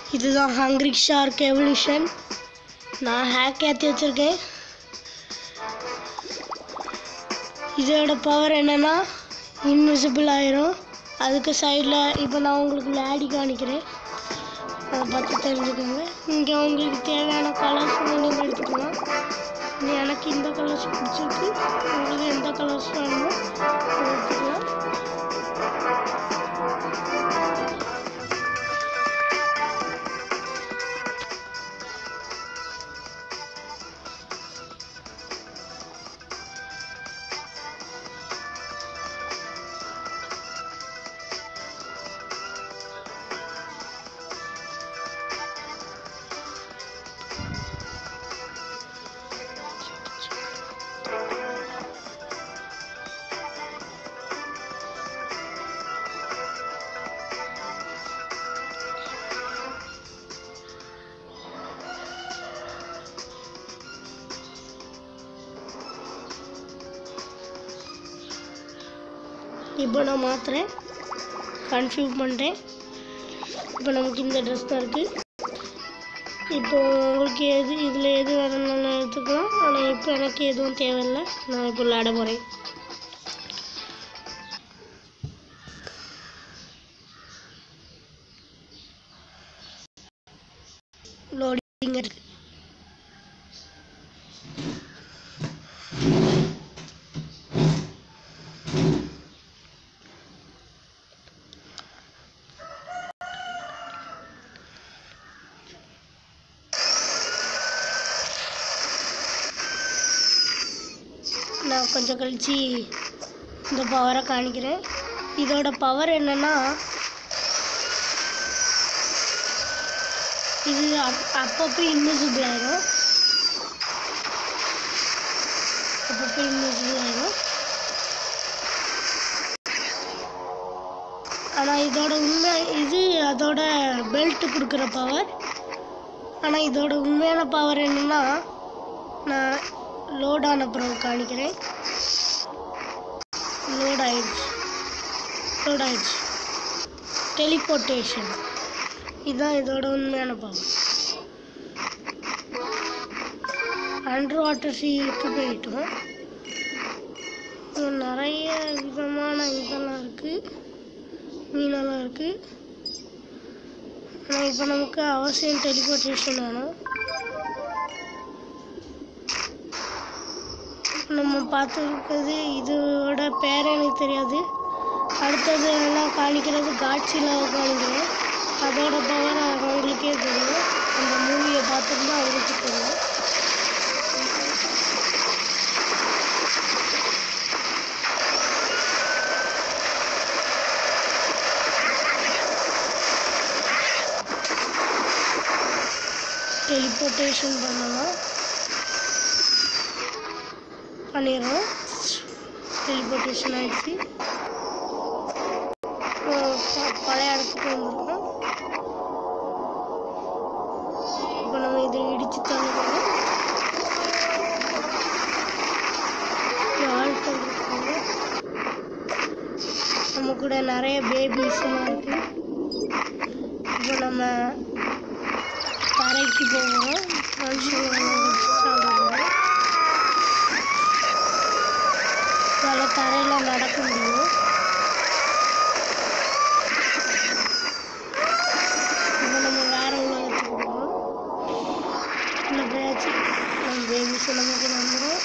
இதுதான் Hungry Shark Evolution. நான் hack ஏற்றி வச்சுருக்கேன். இதோட பவர் என்னென்னா இன்விசிபிள் ஆயிரும். அதுக்கு சைடில் இப்போ நான் உங்களுக்கு விளையாடி காணிக்கிறேன், அதை பார்த்து தெரிஞ்சுக்கோங்க. இங்கே உங்களுக்கு தேவையான கலர்ஸ் நீங்கள் எடுத்துக்கலாம். எனக்கு இந்த கலர்ஸ் பிடிச்சிருக்கு, உங்களுக்கு எந்த கலர்ஸ் வேணுமோ எடுத்துக்கலாம். இப்போ நான் மாற்றுறேன், கன்ஃபியூஸ் பண்ணுறேன். இப்போ நமக்கு இந்த ட்ரெஸ் தான் இருக்குது. இப்போ உங்களுக்கு இதில் எது வேணும்னு எடுத்துக்கலாம். ஆனால் இப்போ எனக்கு எதுவும் தேவையில்லை. நான் இப்போ விளையாட போகிறேன். லோடிங் இருக்கு. நான் கொஞ்சம் கழிச்சு இந்த பவரை காணிக்கிறேன். இதோட பவர் என்னன்னா, இது அப்பப்போ இன்விசிபிள் ஆயிடும். ஆனால் இதோட இது அதோட பெல்ட் கொடுக்குற பவர். ஆனால் இதோட உண்மையான பவர் என்னன்னா, நான் லோட் ஆன பிறகு காணிக்கிறேன். லோட் ஆயிடுச்சு. டெலிபோர்ட்டேஷன் இதுதான் இதோட உண்மையான பவர். அண்டர் வாட்டர் சீக்கு போயிட்டோம். நிறைய விதமான இதெல்லாம் இருக்குது, மீனெல்லாம் இருக்குது. ஆனால் இப்போ நமக்கு அவசியம் டெலிபோர்ட்டேஷன் வேணும். நம்ம பார்த்துருக்கிறது இதோட பேர் எனக்கு தெரியாது. அடுத்தது எல்லாம் காணிக்கிறது காட்சியில் காணிக்கிறேன். அதோட பவர் அவங்களுக்கே தெரியும். அந்த மூவியை பார்த்துருந்தா அவங்களுக்கு தெரியும். டெலிபோர்ட்டேஷன் பண்ணிடுறோம். டெலிபோர்ட்டேஷன் ஆகிடுச்சு. பழைய இடத்துக்கு வந்துருக்கோம். இப்போ நம்ம இதை இடித்து தள்ளுறோம். ஆட்கள் இருக்காங்க. நம்ம கூட நிறைய பேபிஸ்லாம் இருக்குது. இப்போ நம்ம தரைக்கு போகிறோம். அதில் தரையில் நடக்க முடியும். இப்போ நம்ம வேறு உலகத்துக்கு போகிறோம். இல்லை போயாச்சு. நம்ம பேபிஸ் நமக்கு வந்துடும்.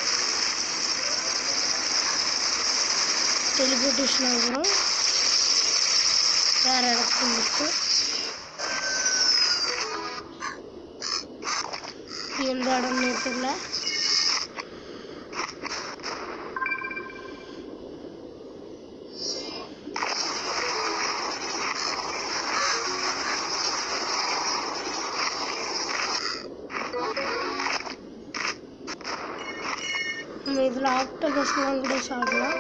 டெலிபோர்ட்டேஷன் ஆகிறோம். வேறு இடத்துக்கு இருக்கும். எந்த இடம்னு தெரியல. நம்ம இதில் ஆக்டோபஸ்லாம் கூட சாப்பிடலாம்.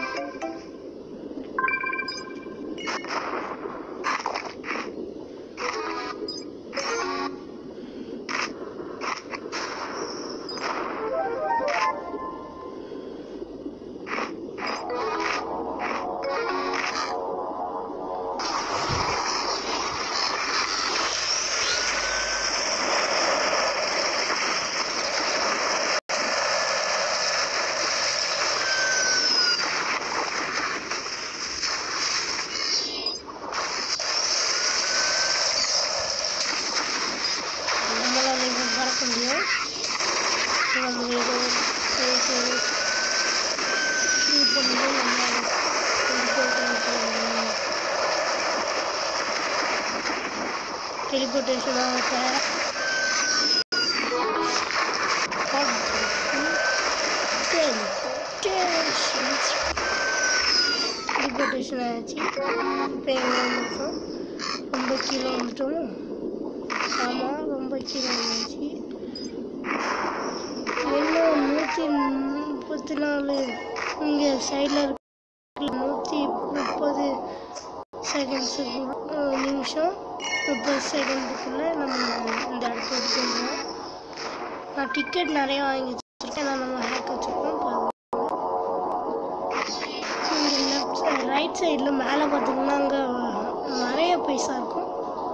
டெலிபோர்டேஷன் டெலிபோர்டேஷன் ஆச்சு. இப்போ எங்கே வந்துட்டோம்? ரொம்ப கீழே வந்துட்டோம். ஆமாம், ரொம்ப கீழே வந்துச்சு. இன்னும் 134 இங்கே சைடில் இருக்கு. 130 செகண்ட்ஸுக்கு நிமிஷம் 30 செகண்டுக்குள்ளே நம்ம இந்த இடத்துக்கு போயிடுவோம். நான் டிக்கெட் நிறையா வாங்கி வச்சுருக்கேன். நான் நம்ம ஹேக் வச்சுருக்கோம். இங்கே லெஃப்ட் ரைட் சைடில் மேலே பார்த்தீங்கன்னா அங்கே நிறைய பைசா இருக்கும்.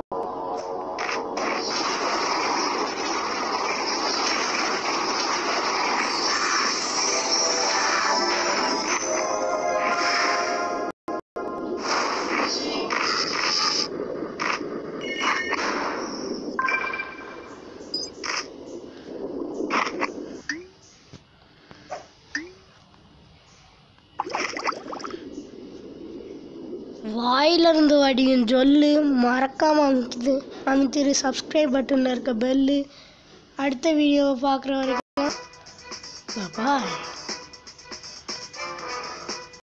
வாயிலிருந்து வடியும் ஜொல்லு மறக்காமல் அமைத்திரு. சப்ஸ்கிரைப் பட்டனில் இருக்க பெல்லு. அடுத்த வீடியோவை பார்க்குற வரைக்கும் பாய்.